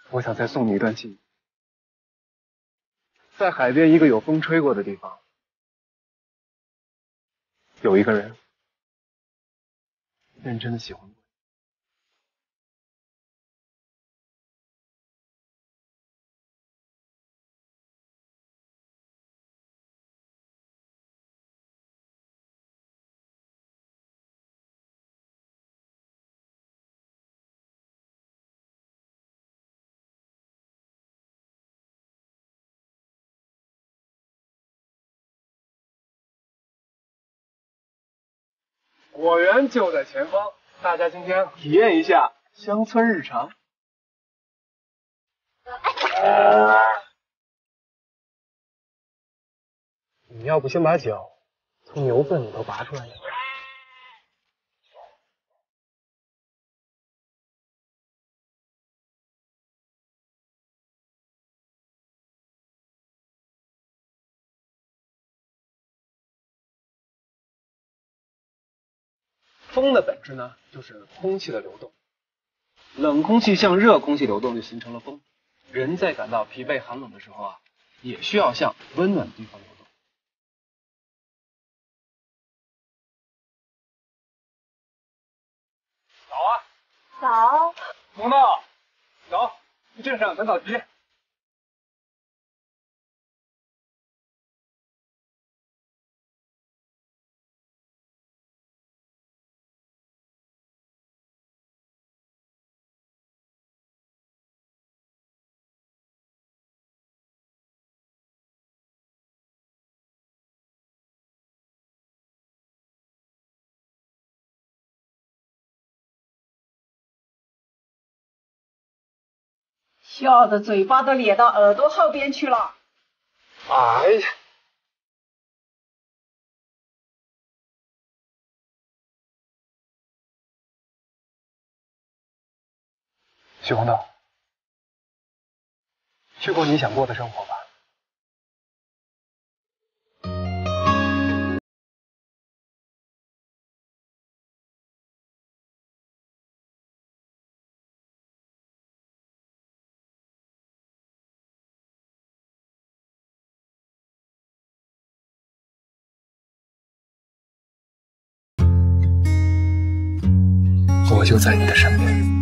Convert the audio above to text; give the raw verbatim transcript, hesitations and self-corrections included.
我想再送你一段信。在海边一个有风吹过的地方，有一个人认真的喜欢过你。果园就在前方，大家今天体验一下乡村日常。你要不先把脚从牛粪里头拔出来呀？风的本质呢，就是空气的流动。冷空气向热空气流动，就形成了风。人在感到疲惫寒冷的时候啊，也需要向温暖的地方流动。早啊！ 早。 萌豆，走，去镇上赶早集。 笑的嘴巴都咧到耳朵后边去了。 哎呀！许红豆，去过你想过的生活吧。我就在你的身边。